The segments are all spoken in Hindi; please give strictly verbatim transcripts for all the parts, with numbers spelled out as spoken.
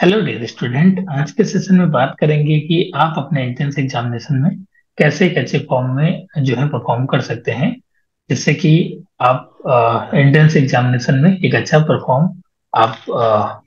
Hello dear student. आज के सेशन में बात करेंगे कि आप अपने एंट्रेंस एग्जामिनेशन में कैसे एक अच्छे फॉर्म में जो है परफॉर्म कर सकते हैं, जिससे कि आप एंट्रेंस एग्जामिनेशन में एक अच्छा परफॉर्म आप अ,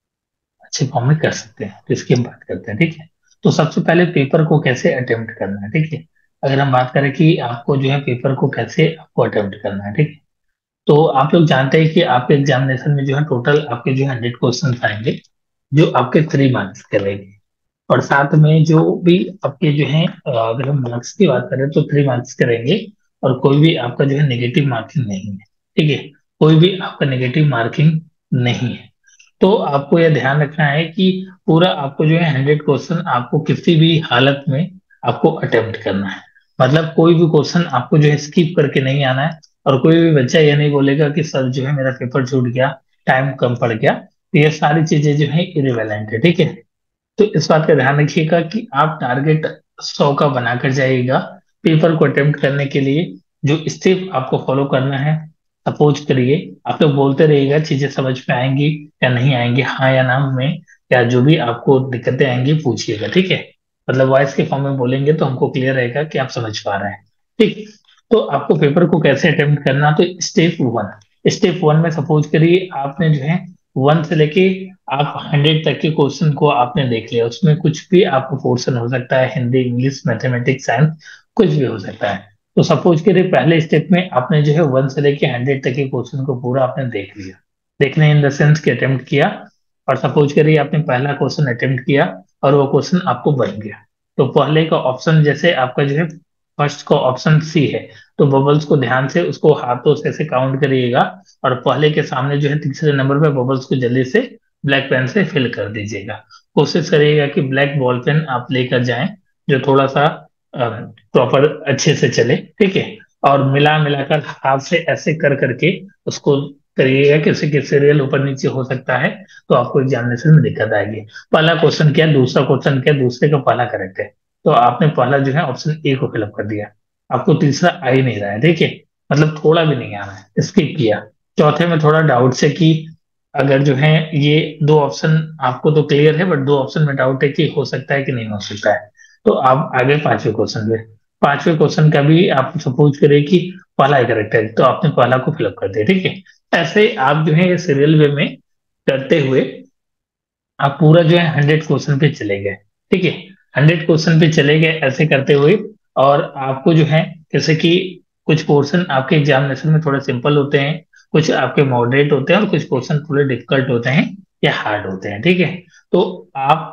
अच्छे फॉर्म में कर सकते हैं। तो इसकी हम बात करते हैं, ठीक है। तो सबसे पहले पेपर को कैसे अटेम्प्ट करना है, ठीक है। अगर हम बात करें कि आपको जो है पेपर को कैसे आपको अटेम्प्ट करना है, ठीक है। तो आप लोग जानते हैं कि आपके एग्जामिनेशन में जो है टोटल आपके जो है हंड्रेड क्वेश्चन आएंगे, जो आपके थ्री मार्क्स के रहेंगे। और साथ में जो भी आपके जो है अ, अगर हम मार्क्स की बात करें तो थ्री मार्क्स करेंगे। और कोई भी आपका जो है नेगेटिव मार्किंग नहीं है, ठीक है। कोई भी आपका नेगेटिव मार्किंग नहीं है। तो आपको यह ध्यान रखना है कि पूरा आपको जो है हंड्रेड क्वेश्चन आपको किसी भी हालत में आपको अटेम्प्ट करना है। मतलब कोई भी क्वेश्चन आपको जो है स्किप करके नहीं आना है। और कोई भी बच्चा ये नहीं बोलेगा कि सर जो है मेरा पेपर छूट गया, टाइम कम पड़ गया। तो ये सारी चीजें जो है इरिवेलेंट है, ठीक है। तो इस बात का ध्यान रखिएगा कि आप टारगेट सौ का बनाकर जाइएगा पेपर को अटेम्प्ट करने के लिए। जो स्टेप आपको फॉलो करना है, सपोज करिए आप लोग बोलते रहिएगा, चीजें समझ में आएंगी या नहीं आएंगी, हाँ या ना में, या जो भी आपको दिक्कतें आएंगी पूछिएगा, ठीक है। मतलब वॉइस के फॉर्म में बोलेंगे तो हमको क्लियर रहेगा कि आप समझ पा रहे हैं, ठीक। तो आपको पेपर को कैसे अटेम्प्ट करना, तो स्टेप वन। स्टेप वन में सपोज करिए आपने जो है वन से लेके आप हंड्रेड तक के क्वेश्चन को आपने देख लिया। उसमें कुछ भी आपका पोर्शन हो सकता है, हिंदी, इंग्लिश, मैथमेटिक्स, साइंस, कुछ भी हो सकता है। तो सपोज करिए पहले स्टेप में आपने जो है वन से लेके हंड्रेड तक के क्वेश्चन को पूरा आपने देख लिया। देखने इन द सेंस कि अटेम्प्ट किया। और सपोज करिए आपने पहला क्वेश्चन अटेम्प्ट किया और वो क्वेश्चन आपको बन गया। तो पहले का ऑप्शन जैसे आपका जो है फर्स्ट का ऑप्शन सी है, तो बबल्स को ध्यान से उसको हाथों से ऐसे काउंट करिएगा। और पहले के सामने जो है तीसरे नंबर पे बबल्स को जल्दी से ब्लैक पेन से फिल कर दीजिएगा। कोशिश करिएगा कि ब्लैक बॉल पेन आप लेकर जाएं, जो थोड़ा सा प्रॉपर अच्छे से चले, ठीक है। और मिला मिलाकर हाथ से ऐसे कर करके उसको करिएगा कि उससे सीरियल ऊपर नीचे हो सकता है। तो आपको एग्जामिनेशन में दिक्कत आएगी। पहला क्वेश्चन क्या, दूसरा क्वेश्चन क्या, दूसरे का पहला करेक्ट है। तो आपने पहला जो है ऑप्शन ए को फिलअप कर दिया। आपको तीसरा आ ही नहीं रहा है, ठीक है। मतलब थोड़ा भी नहीं आ रहा है, स्किप किया। चौथे में थोड़ा डाउट से कि अगर जो है ये दो ऑप्शन आपको तो क्लियर है, बट दो ऑप्शन में डाउट है कि हो सकता है कि नहीं हो सकता है। तो आप आगे पांचवें क्वेश्चन पे। पांचवें क्वेश्चन का भी आप सपोज करें कि पहला ही करेक्ट है, तो आपने पहला को फिलअप कर दिया, ठीक है। ऐसे आप जो है ये सीरियल वे में करते हुए आप पूरा जो है हंड्रेड क्वेश्चन पे चले गए, ठीक है। हंड्रेड क्वेश्चन पे चले गए ऐसे करते हुए। और आपको जो है जैसे कि कुछ पोर्शन आपके एग्जामिनेशन में थोड़े सिंपल होते हैं, कुछ आपके मॉडरेट होते हैं, और कुछ क्वेश्चन थोड़े डिफिकल्ट होते हैं या हार्ड होते हैं, ठीक है। तो आप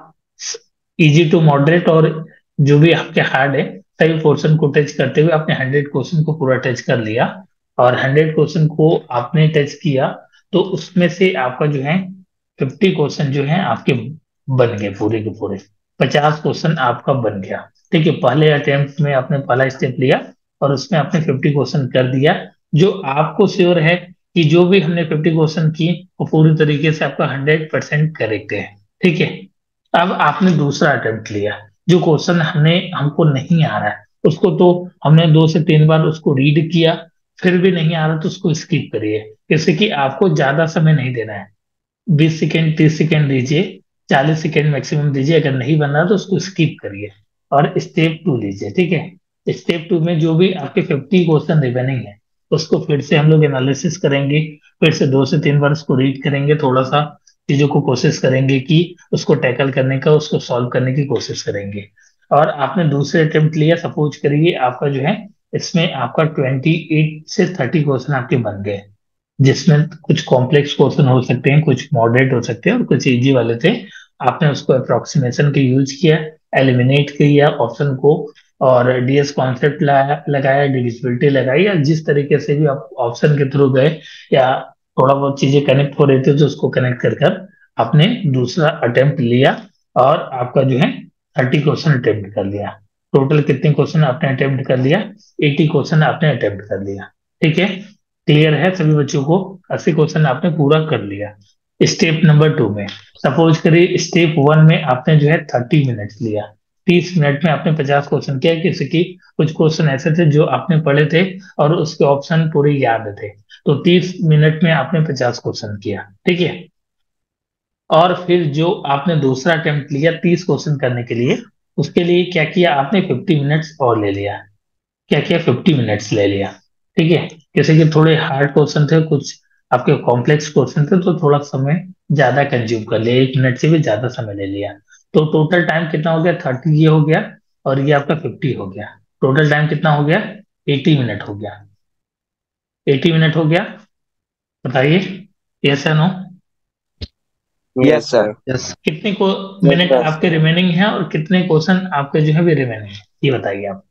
इजी टू मॉडरेट और जो भी आपके हार्ड है, सभी पोर्शन को टच करते हुए आपने हंड्रेड क्वेश्चन को पूरा टच कर लिया। और हंड्रेड क्वेश्चन को आपने टच किया, तो उसमें से आपका जो है फिफ्टी क्वेश्चन जो है आपके बन गए, पूरे के पूरे पचास क्वेश्चन आपका बन गया, ठीक है। पहले अटेम्प्ट में आपने पहला स्टेप लिया और उसमें आपने फिफ्टी क्वेश्चन कर दिया। जो आपको श्योर है कि जो भी हमने फिफ्टी क्वेश्चन की वो पूरी तरीके से आपका हंड्रेड परसेंट करेक्ट है, ठीक है। अब आपने दूसरा अटेम्प्ट लिया। जो क्वेश्चन हमने हमको नहीं आ रहा है उसको तो हमने दो से तीन बार उसको रीड किया, फिर भी नहीं आ रहा तो उसको स्किप करिए। जैसे कि आपको ज्यादा समय नहीं देना है, बीस सेकेंड तीस सेकेंड दीजिए, चालीस सेकेंड मैक्सिमम दीजिए। अगर नहीं बन रहा तो उसको स्किप करिए और स्टेप टू लीजिए, ठीक है। स्टेप टू में जो भी आपके फिफ्टी क्वेश्चन रिमेनिंग है उसको फिर से हम लोग एनालिसिस करेंगे। फिर से दो से तीन बार उसको रीड करेंगे, थोड़ा सा चीजों को कोशिश करेंगे कि उसको टैकल करने का, उसको सॉल्व करने की कोशिश करेंगे। और आपने दूसरे अटेम्प्ट लिया, सपोज करिए आपका जो है इसमें आपका ट्वेंटी एट से थर्टी क्वेश्चन आपके बन गए, जिसमें कुछ कॉम्प्लेक्स क्वेश्चन हो सकते हैं, कुछ मॉडरेट हो सकते हैं और कुछ इजी वाले थे। आपने उसको अप्रोक्सीमेशन के यूज किया, एलिमिनेट किया ऑप्शन को, और डीएस कॉन्सेप्ट लगाया लगाया डिविजिबिलिटी लगाई, या जिस तरीके से भी आप ऑप्शन के थ्रू गए, या थोड़ा बहुत चीजें कनेक्ट हो रही थी तो उसको कनेक्ट कर कर आपने दूसरा अटेम्प्ट लिया। और आपका जो है थर्टी क्वेश्चन अटेम्प्ट कर लिया। टोटल कितने क्वेश्चन आपने अटेम्प्ट कर लिया, एटी क्वेश्चन आपने अटेम्प्ट कर लिया, ठीक है। क्लियर है सभी बच्चों को, अस्सी क्वेश्चन आपने पूरा कर लिया। स्टेप नंबर टू में सपोज करिए स्टेप वन में आपने जो है थर्टी मिनट्स लिया। तीस मिनट में आपने पचास क्वेश्चन किया। किसी की कुछ क्वेश्चन ऐसे थे जो आपने पढ़े थे और उसके ऑप्शन पूरे याद थे, तो तीस मिनट में आपने पचास क्वेश्चन किया, ठीक है। और फिर जो आपने दूसरा अटेम्प्ट लिया तीस क्वेश्चन करने के लिए, उसके लिए क्या किया आपने, फिफ्टी मिनट्स और ले लिया। क्या किया, फिफ्टी मिनट्स ले लिया। ठीक है। जैसे कि थोड़े हार्ड क्वेश्चन थे, कुछ आपके कॉम्प्लेक्स क्वेश्चन थे, तो थोड़ा समय ज्यादा कंज्यूम कर लिया, एक मिनट से भी ज्यादा समय ले लिया। तो टोटल टाइम कितना हो गया, थर्टी ये हो गया, और ये आपका फिफ्टी हो गया। टोटल टाइम कितना हो गया, एटी मिनट हो गया। एटी मिनट हो गया। बताइए, यस या no. Yes yes sir. Sir. Yes. कितने को यस मिनट सर। आपके रिमेनिंग है और कितने क्वेश्चन आपके जो है भी रिमेनिंग है, ये बताइए आप।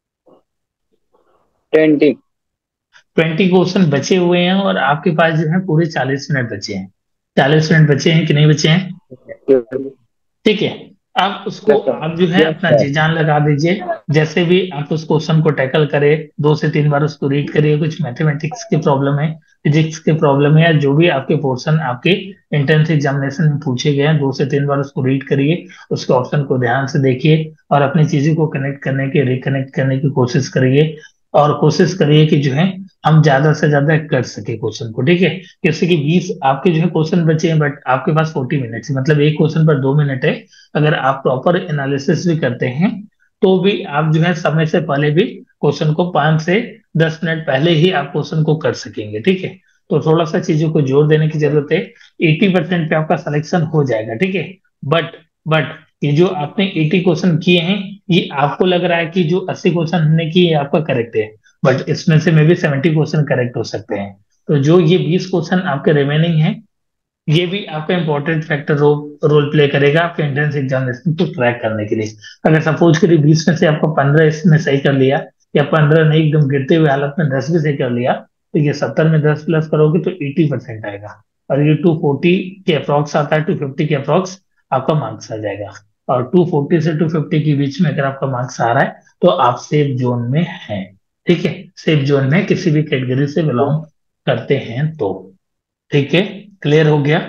ट्वेंटी। ट्वेंटी क्वेश्चन बचे हुए हैं और आपके पास जो है पूरे चालीस मिनट बचे हैं। चालीस मिनट बचे हैं कि नहीं बचे हैं। ठीक है। अब उसको यस सर। आप जो है यस अपना सर। जी जान लगा दीजिए। जैसे भी आप उस क्वेश्चन को टैकल करें, दो से तीन बार उसको रीड करिए। कुछ मैथमेटिक्स की प्रॉब्लम है, फिजिक्स की प्रॉब्लम है, या जो भी आपके पोर्शन आपके एंट्रेंस एग्जामिनेशन में पूछे गए हैं, दो से तीन बार उसको रीड करिए, उसके ऑप्शन को ध्यान से देखिए, और अपनी चीजों को कनेक्ट करने की, रिकनेक्ट करने की कोशिश करिए। और कोशिश करिए कि जो है हम ज्यादा से ज्यादा कर सके क्वेश्चन को। ठीक है। जैसे कि बीस आपके जो है क्वेश्चन बचे हैं, बट आपके पास फोर्टी मिनट्स है, मतलब एक क्वेश्चन पर दो मिनट है। अगर आप प्रॉपर एनालिसिस भी करते हैं, तो भी आप जो है समय से पहले भी क्वेश्चन को पाँच से दस मिनट पहले ही आप क्वेश्चन को कर सकेंगे। ठीक है। तो थोड़ा सा चीजों को जोर देने की जरूरत है। एटी परसेंट पे आपका सिलेक्शन हो जाएगा। ठीक है। बट बट ये जो आपने एटी क्वेश्चन किए हैं, ये आपको लग रहा है कि जो अस्सी क्वेश्चन हमने किए हैं आपका करेक्ट है, बट इसमें से मे भी सेवेंटी क्वेश्चन करेक्ट हो सकते हैं। तो जो ये बीस क्वेश्चन आपके रिमेनिंग है, ये भी आपका इंपॉर्टेंट फैक्टर रो, रोल प्ले करेगा आपके एंट्रेंस एग्जामिनेशन को क्रैक करने के लिए। अगर सपोज करिए बीस में से आपको पंद्रह इसमें सही कर लिया, या पंद्रह नहीं एकदम गिरते हुए हालत में दस भी सही कर लिया, तो ये सत्तर में दस प्लस करोगे तो एटी परसेंट आएगा। और ये टू फोर्टी के अप्रॉक्स आता है, टू फिफ्टी के अप्रॉक्स आपका मार्क्स आ जाएगा। और टू फोर्टी से टू फिफ्टी के बीच में अगर आपका मार्क्स आ रहा है, तो आप सेफ जोन में हैं। ठीक है। सेफ जोन में किसी भी कैटेगरी से बिलोंग करते हैं तो। ठीक है। क्लियर हो गया।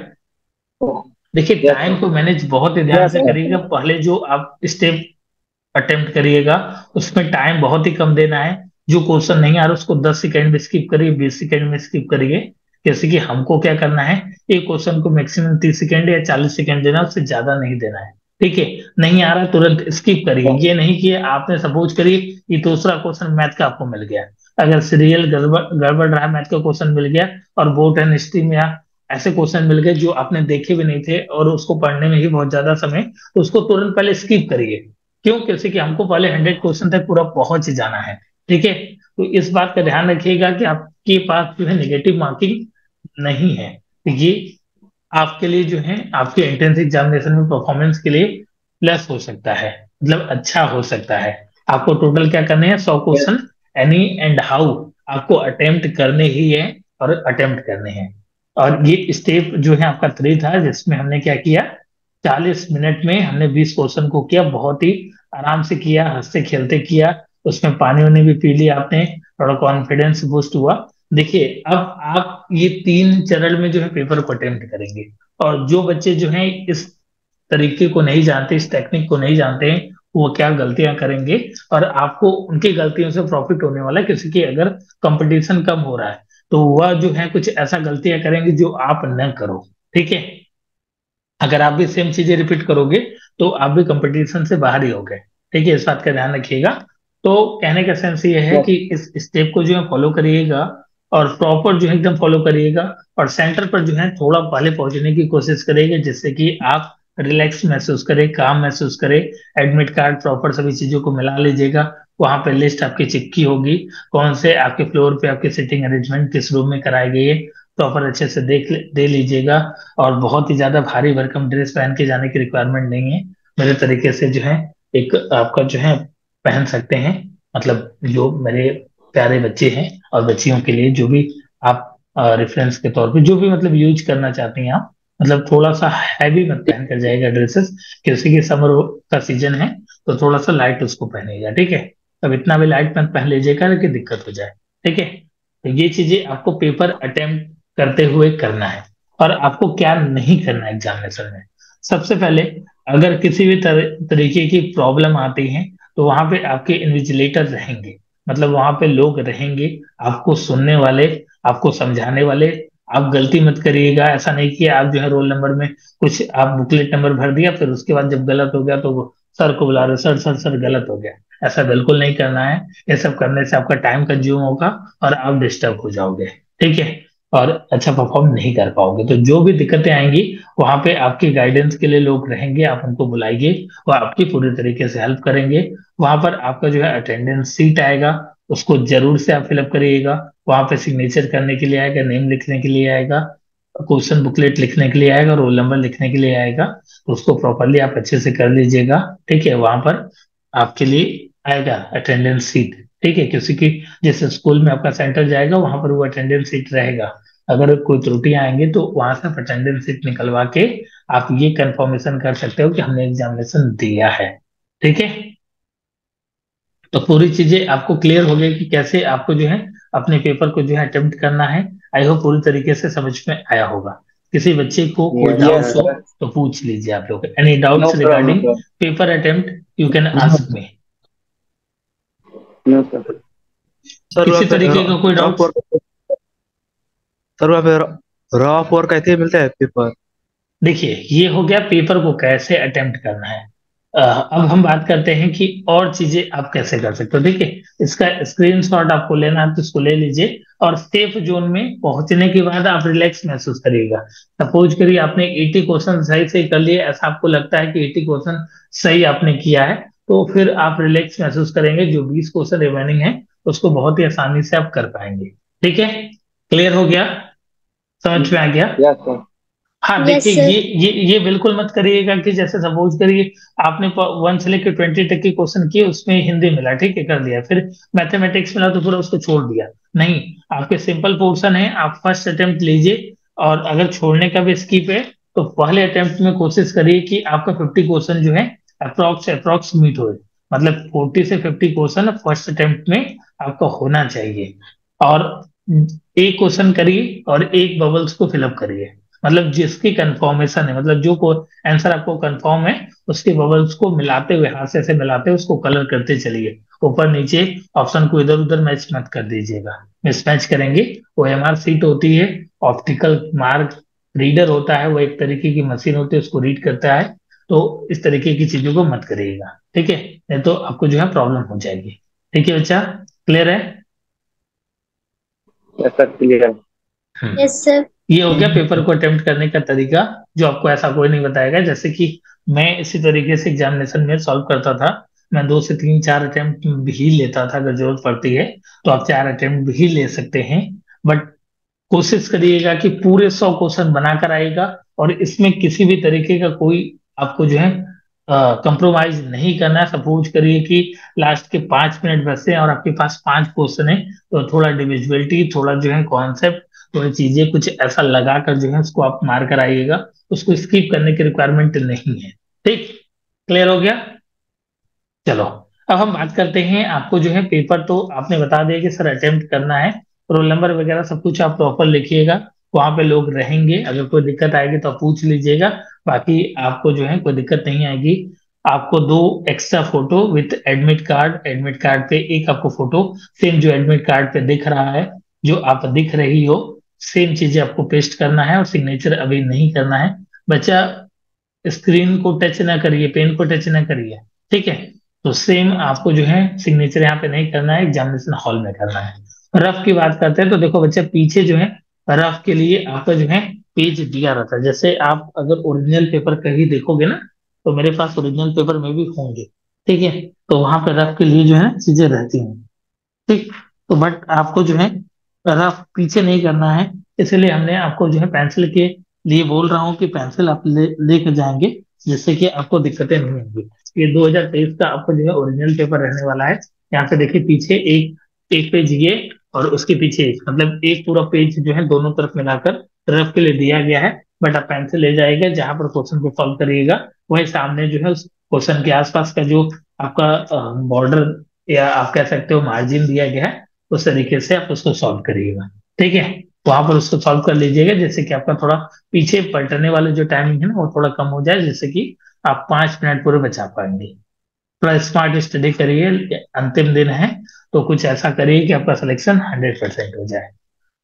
देखिए, यस टाइम सर। को मैनेज बहुत ही ध्यान यस से सर। करिएगा। पहले जो आप स्टेप अटेम्प्ट करिएगा, उसमें टाइम बहुत ही कम देना है। जो क्वेश्चन नहीं आ रहा उसको दस सेकंड में स्किप करिए, बीस सेकंड में स्किप करिए। जैसे कि हमको क्या करना है, एक क्वेश्चन को मैक्सिमम तीस सेकंड या चालीस सेकंड देना है, उससे ज्यादा नहीं देना है। ठीक है। नहीं आ रहा तुरंत स्किप करिए। ये नहीं कि आपने सपोज करिए ये दूसरा क्वेश्चन मैथ का आपको मिल गया, अगर सीरियल गड़बड़ गड़बड़ रहा, मैथ का क्वेश्चन मिल गया और बोर्ड एंड हिस्ट्री में या ऐसे क्वेश्चन मिल गए जो आपने देखे भी नहीं थे और उसको पढ़ने में ही बहुत ज्यादा समय, तो उसको तुरंत पहले स्किप करिए। क्यों, कैसे कि हमको पहले हंड्रेड क्वेश्चन तक पूरा पहुंच जाना है। ठीक है। तो इस बात का ध्यान रखिएगा कि आपके पास जो है नेगेटिव मार्किंग नहीं है। तो ये आपके लिए जो है आपके एंट्रेंस एग्जामिनेशन में परफॉर्मेंस के लिए प्लस हो सकता है, मतलब अच्छा हो सकता है। आपको टोटल क्या करने हैं, सौ क्वेश्चन एनी एंड हाउ आपको अटेम्प्ट करने ही है, और अटेम्प्ट करने हैं। और ये स्टेप जो है आपका थ्री था, जिसमें हमने क्या किया, चालीस मिनट में हमने बीस क्वेश्चन को किया, बहुत ही आराम से किया, हंसते खेलते किया। उसमें पानी वानी भी पी लिया आपने, थोड़ा कॉन्फिडेंस बूस्ट हुआ। देखिए, अब आप ये तीन चरण में जो है पेपर को अटेम्प्ट करेंगे। और जो बच्चे जो हैं इस तरीके को नहीं जानते, इस टेक्निक को नहीं जानते हैं, वो क्या गलतियां करेंगे, और आपको उनकी गलतियों से प्रॉफिट होने वाला है। किसी की अगर कंपटीशन कम हो रहा है, तो वह जो है कुछ ऐसा गलतियां करेंगे जो आप न करो। ठीक है। अगर आप भी सेम चीजें रिपीट करोगे, तो आप भी कंपटीशन से बाहर ही होगे। ठीक है। इस बात का ध्यान रखिएगा। तो कहने का सेंस ये है कि इस स्टेप को जो है फॉलो करिएगा, और प्रॉपर जो है एकदम फॉलो करिएगा। और सेंटर पर जो है थोड़ा पहले पहुंचने की कोशिश करिएगा, जिससे कि आप रिलैक्स महसूस करें, काम महसूस करें। एडमिट कार्ड प्रॉपर सभी चीजों को मिला लीजिएगा। वहां पे लिस्ट आपकी चिपकी होगी, कौन से आपके फ्लोर पे आपकी सिटिंग अरेंजमेंट किस रूम में कराई गई है, प्रॉपर अच्छे से देख ले- दे लीजिएगा। और बहुत ही ज्यादा भारी भरकम ड्रेस पहन के जाने की रिक्वायरमेंट नहीं है। मेरे तरीके से जो है एक आपका जो है पहन सकते हैं, मतलब जो मेरे प्यारे बच्चे हैं और बच्चियों के लिए जो भी आप रेफरेंस के तौर पे जो भी मतलब यूज करना चाहते हैं आप, मतलब थोड़ा सा हैवी मत पहन कर जाएगा ड्रेसेस, क्योंकि कि समर का सीजन है। तो थोड़ा सा लाइट उसको पहनेगा। ठीक है। अब इतना भी लाइट मत पहन लीजिएगा कि दिक्कत हो जाए। ठीक है। तो ये चीजें आपको पेपर अटेम्प्ट करते हुए करना है। और आपको क्या नहीं करना है एग्जामिनेशन में, सबसे पहले अगर किसी भी तर, तरीके की प्रॉब्लम आती है, तो वहां पे आपके इन्विजिलेटर रहेंगे, मतलब वहां पे लोग रहेंगे आपको सुनने वाले, आपको समझाने वाले, आप गलती मत करिएगा। ऐसा नहीं कि आप जो है रोल नंबर में कुछ आप बुकलेट नंबर भर दिया, फिर उसके बाद जब गलत हो गया तो वो सर को बुला रहे, सर सर सर गलत हो गया। ऐसा बिल्कुल नहीं करना है। ये सब करने से आपका टाइम कंज्यूम होगा और आप डिस्टर्ब हो जाओगे। ठीक है। और अच्छा परफॉर्म नहीं कर पाओगे। तो जो भी दिक्कतें आएंगी वहां पे आपकी गाइडेंस के लिए लोग रहेंगे, आप उनको बुलाइए, वो आपकी पूरी तरीके से हेल्प करेंगे। वहां पर आपका जो है अटेंडेंस सीट आएगा, उसको जरूर से आप फिलअप करिएगा। वहां पे सिग्नेचर करने के लिए आएगा, नेम लिखने के लिए आएगा, क्वेश्चन बुकलेट लिखने के लिए आएगा, रोल नंबर लिखने के लिए आएगा। तो उसको प्रॉपरली आप अच्छे से कर लीजिएगा। ठीक है। वहां पर आपके लिए आएगा अटेंडेंस सीट। ठीक है। किसी की जिस स्कूल में आपका सेंटर जाएगा वहां पर वो अटेंडेंस सीट रहेगा। अगर कोई त्रुटियां आएंगी तो वहां से आप अटेंडेंस सीट निकलवा के आप ये कंफर्मेशन कर सकते हो कि हमने एग्जामिनेशन दिया है। ठीक है। तो पूरी चीजें आपको क्लियर हो गई कि कैसे आपको जो है अपने पेपर को जो है अटेम्प्ट करना है। आई होप पूरी तरीके से समझ में आया होगा। किसी बच्चे को कोई Yes, डाउट्स yes, हो sir. तो पूछ लीजिए आप लोग। Any No doubts problem, regarding sir. Paper attempt you can No, ask me. no, sir. Sir वहाँ किसी पे तरीके का कोई रफ डाउट्स? वर्क सर वहाँ पे रफ वर्क कैसे मिलता है पेपर? देखिए, ये हो गया पेपर को कैसे अटेम्प्ट करना है। अ, अब हम बात करते हैं कि और चीजें आप कैसे कर सकते हो। देखिए, इसका स्क्रीनशॉट आपको लेना है तो इसको ले लीजिए, और सेफ जोन में पहुंचने के बाद आप रिलैक्स महसूस करिएगा। सपोज करिए आपने अस्सी क्वेश्चन सही से कर लिए, ऐसा आपको लगता है कि अस्सी क्वेश्चन सही आपने किया है, तो फिर आप रिलैक्स महसूस करेंगे। जो बीस क्वेश्चन रिमेनिंग है उसको बहुत ही आसानी से आप कर पाएंगे। ठीक है। क्लियर हो गया? समझ में आ गया? Yes, sir. हाँ यस देखिए, सर। ये ये ये बिल्कुल मत करिएगा कि जैसे सपोज करिए आपने वन से लेकर ट्वेंटी तक के क्वेश्चन किए, उसमें हिंदी मिला, ठीक है, कर लिया, फिर मैथमेटिक्स मिला तो पूरा उसको छोड़ दिया। नहीं, आपके सिंपल पोर्शन है, आप फर्स्ट अटेम्प्ट लीजिए। और अगर छोड़ने का भी स्किप है तो पहले अटेम्प्ट में कोशिश करिए कि आपका फिफ्टी क्वेश्चन जो है अप्रोक्स अप्रोक्स मीट हो। मतलब फोर्टी से फिफ्टी क्वेश्चन फर्स्ट अटेम्प्ट में आपका होना चाहिए। और एक क्वेश्चन करिए और एक बबल्स को फिलअप करिए। मतलब जिसकी कंफर्मेशन है, मतलब जो को आंसर आपको कंफर्म है, उसके बबल्स को मिलाते हुए, हाथ से ऐसे मिलाते हुए उसको कलर करते चलिए। ऊपर नीचे ऑप्शन को इधर उधर मैच मत कर दीजिएगा। मिसमैच करेंगे। ओ एम आर सीट होती है, ऑप्टिकल मार्क रीडर होता है, वो एक तरीके की मशीन होती है, उसको रीड करता है। तो इस तरीके की चीजों को मत करिएगा। ठीक है। नहीं तो आपको जो है प्रॉब्लम हो जाएगी। ठीक है बच्चा? क्लियर है? Yes, sir. Clear. हम्म। Yes sir. ये हो गया पेपर को अटेम्प्ट करने का तरीका, जो आपको ऐसा कोई नहीं बताएगा। जैसे कि मैं इसी तरीके से एग्जामिनेशन में सॉल्व करता था। मैं दो से तीन चार अटेम्प्ट भी लेता था, अगर जरूरत पड़ती है तो आप चार अटेम्प्ट भी ले सकते हैं। बट कोशिश करिएगा कि पूरे सौ क्वेश्चन बनाकर आएगा, और इसमें किसी भी तरीके का कोई आपको जो है कंप्रोमाइज नहीं करना है। सपोज करिए कि लास्ट के पांच मिनट बचे हैं और आपके पास पांच क्वेश्चन है, तो थोड़ा डिविजिबिलिटी, थोड़ा जो है कॉन्सेप्ट, थोड़ी चीजें कुछ ऐसा लगा कर जो है उसको आप मार कर आइएगा। उसको स्किप करने की रिक्वायरमेंट नहीं है। ठीक। क्लियर हो गया? चलो, अब हम बात करते हैं। आपको जो है पेपर तो आपने बता दिया कि सर अटेम्प्ट करना है, रोल नंबर वगैरह सब कुछ आप प्रॉपर लिखिएगा। वहां पे लोग रहेंगे, अगर कोई दिक्कत आएगी तो आप पूछ लीजिएगा। बाकी आपको जो है कोई दिक्कत नहीं आएगी। आपको दो extra photo with admit card, admit card पे एक आपको फोटो सेम जो एडमिट कार्ड पे दिख रहा है, जो आप दिख रही हो, सेम चीजें आपको पेस्ट करना है। और सिग्नेचर अभी नहीं करना है बच्चा। स्क्रीन को टच ना करिए, पेन को टच ना करिए। ठीक है। तो सेम आपको जो है सिग्नेचर यहाँ पे नहीं करना है, एग्जामिनेशन हॉल में करना है। रफ की बात करते हैं तो देखो बच्चा, पीछे जो है रफ के लिए आपका जो है पेज दिया रहता है। जैसे आप अगर ओरिजिनल पेपर कहीं देखोगे ना, तो मेरे पास ओरिजिनल पेपर में भी होंगे। ठीक है। तो वहां पे रफ के लिए जो है चीजें रहती हैं। ठीक। तो बट आपको जो है रफ पीछे नहीं करना है, इसलिए हमने आपको जो है पेंसिल के लिए बोल रहा हूँ कि पेंसिल आप ले लेकर जाएंगे, जिससे कि आपको दिक्कतें नहीं होंगी। ये दो हज़ार तेईस का आपको जो है ओरिजिनल पेपर रहने वाला है। यहाँ पे देखिए पीछे एक एक पेज ये, और उसके पीछे एक, मतलब एक पूरा पेज जो है दोनों तरफ मिलाकर रफ के लिए दिया गया है। बट आप पेंसिल ले जाइएगा, जहां पर क्वेश्चन को सॉल्व करिएगा वही सामने जो है उस क्वेश्चन के आसपास का जो आपका बॉर्डर या आप कह सकते हो मार्जिन दिया गया है, उस तरीके से आप उसको सॉल्व करिएगा। ठीक है। वहां पर उसको सॉल्व कर लीजिएगा, जिससे कि आपका थोड़ा पीछे पलटने वाले जो टाइमिंग है ना वो थोड़ा कम हो जाए, जिससे कि आप पांच मिनट पूरे बचा पाएंगे। थोड़ा स्मार्ट स्टडी करिए, अंतिम दिन है तो कुछ ऐसा करिए कि आपका सिलेक्शन हंड्रेड परसेंट हो जाए।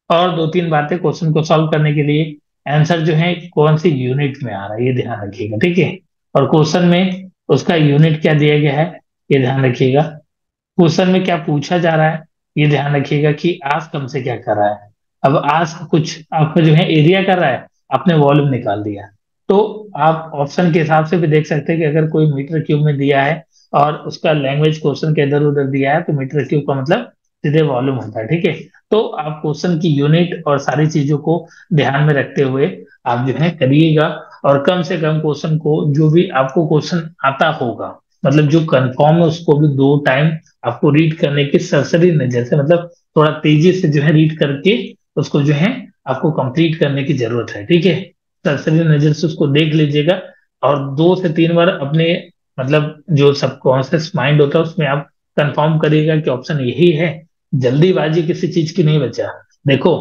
और दो तीन बातें क्वेश्चन को सॉल्व करने के लिए। आंसर जो है कौन सी यूनिट में आ रहा है ये ध्यान रखिएगा, ठीक है। और क्वेश्चन में उसका यूनिट क्या दिया गया है ये ध्यान रखिएगा। क्वेश्चन में क्या पूछा जा रहा है ये ध्यान रखिएगा कि आस्क हमसे क्या कर रहा है। अब आस्क कुछ आपका जो है एरिया कर रहा है, आपने वॉल्यूम निकाल दिया। तो आप ऑप्शन के हिसाब से भी देख सकते हैं कि अगर कोई मीटर क्यूब में दिया है और उसका लैंग्वेज क्वेश्चन के इधर उधर दिया है तो मीटर क्यूब का मतलब सीधे वॉल्यूम होता है, ठीक है। तो आप क्वेश्चन की यूनिट और सारी चीजों को ध्यान में रखते हुए आप जो है करिएगा। और कम से कम क्वेश्चन को जो भी आपको क्वेश्चन आता होगा, मतलब जो कंफर्म है उसको भी दो टाइम आपको रीड करने की सरसरी नजर से, मतलब थोड़ा तेजी से जो है रीड करके उसको जो है आपको कंप्लीट करने की जरूरत है, ठीक है। सरसरी नजर से उसको देख लीजिएगा और दो से तीन बार अपने मतलब जो सबकॉन्शियस माइंड होता है उसमें आप कंफर्म करिएगा कि ऑप्शन यही है। जल्दीबाजी किसी चीज की नहीं बचा। देखो,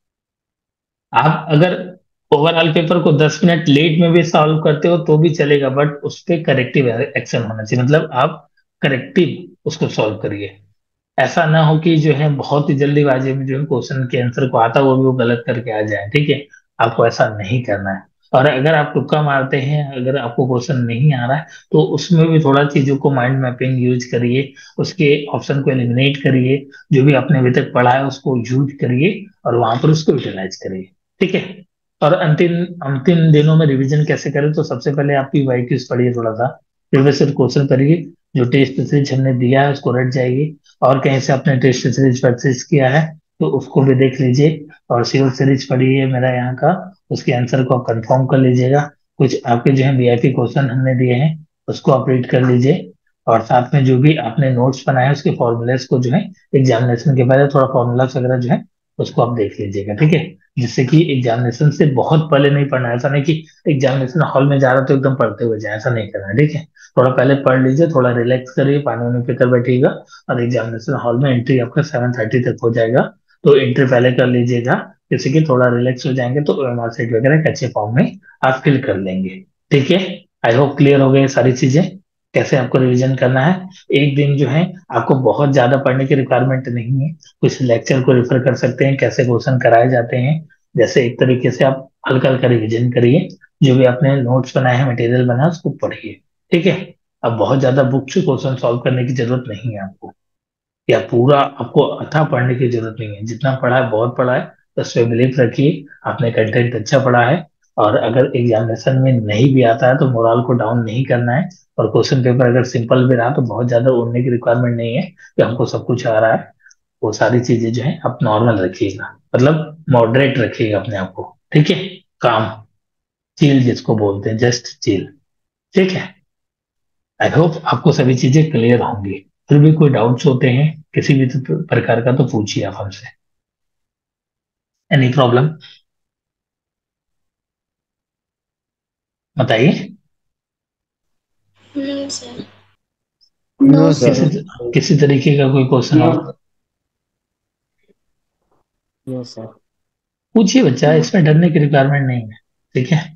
आप अगर ओवरऑल पेपर को दस मिनट लेट में भी सॉल्व करते हो तो भी चलेगा, बट उस पर करेक्टिव एक्शन होना चाहिए, मतलब आप करेक्टिव उसको सॉल्व करिए। ऐसा ना हो कि जो है बहुत ही जल्दीबाजी में जो है क्वेश्चन के आंसर को आता हुआ भी वो गलत करके आ जाए, ठीक है। आपको ऐसा नहीं करना है। और अगर आप तुक्का मारते हैं, अगर आपको क्वेश्चन नहीं आ रहा है तो उसमें भी थोड़ा चीजों को माइंड मैपिंग यूज करिए, उसके ऑप्शन को एलिमिनेट करिए, जो भी आपने अभी तक पढ़ा है उसको यूज करिए और वहां पर उसको यूटिलाइज करिए, ठीक है। और अंतिम अंतिम दिनों में रिवीजन कैसे करें, तो सबसे पहले आप पीवाईक्यूज पढ़िए थोड़ा सा, प्रीवियस क्वेश्चन करिए, जो टेस्ट सीरीज हमने दिया है उसको रट जाइए, और कहीं से आपने टेस्ट सीरीज परचेज किया है तो उसको भी देख लीजिए, और सीओ सीरीज पढ़िए मेरा यहाँ का, उसके आंसर को आप कंफर्म कर लीजिएगा। कुछ आपके जो है वीआईपी क्वेश्चन हमने दिए हैं उसको आप रीड कर लीजिए, और साथ में जो भी आपने नोट्स बनाए हैं उसके फॉर्मूलेस को जो है एग्जामिनेशन के पहले थोड़ा फॉर्मूलास वगैरह जो है उसको आप देख लीजिएगा, ठीक है। जिससे कि एग्जामिनेशन से बहुत पहले नहीं पढ़ना है, ऐसा नहीं कि एग्जामिनेशन हॉल में जा रहा तो एकदम पढ़ते हुए जाए, ऐसा नहीं करना है, ठीक है। थोड़ा पहले पढ़ लीजिए, थोड़ा रिलैक्स करिए, पानी वानी पीकर बैठिएगा, और एग्जामिनेशन हॉल में एंट्री आपका सेवन थर्टी तक हो जाएगा। तो एंट्री पहले कर लीजिएगा, जैसे कि थोड़ा रिलैक्स हो जाएंगे तो ओएमआर सीट वगैरह एक अच्छे फॉर्म में आप फिल कर लेंगे, ठीक है। आई होप क्लियर हो गए सारी चीजें, कैसे आपको रिवीजन करना है। एक दिन जो है आपको बहुत ज्यादा पढ़ने की रिक्वायरमेंट नहीं है, कुछ लेक्चर को रेफर कर सकते हैं, कैसे क्वेश्चन कराए जाते हैं, जैसे एक तरीके से आप हल्का हल्का रिवीजन करिए, जो भी आपने नोट्स बनाए हैं मटेरियल बना है, उसको पढ़िए, ठीक है। अब बहुत ज्यादा बुक से क्वेश्चन सॉल्व करने की जरूरत नहीं है आपको, या पूरा आपको अथाह पढ़ने की जरूरत नहीं है, जितना पढ़ा है बहुत पढ़ा है, तो उस पर बिलीव रखिए, आपने कंटेंट अच्छा पढ़ा है। और अगर एग्जामिनेशन में नहीं भी आता है तो मोरल को डाउन नहीं करना है, और क्वेश्चन पेपर अगर सिंपल भी रहा तो बहुत ज्यादा उड़ने की रिक्वायरमेंट नहीं है कि हमको सब कुछ आ रहा है। वो सारी चीजें जो है आप नॉर्मल रखिएगा, मतलब मॉडरेट रखिएगा अपने आप को, ठीक है। काम, चिल जिसको बोलते हैं, जस्ट चिल, ठीक है। आई होप आपको सभी चीजें क्लियर होंगी। फिर भी कोई डाउट्स होते हैं किसी भी तो प्रकार का तो पूछिए आप हमसे। एनी प्रॉब्लम बताइए। No sir. No sir. किसी किसी तरीके का कोई क्वेश्चन और नो सर। पूछिए बच्चा, इसमें डरने की रिक्वायरमेंट नहीं है, ठीक है।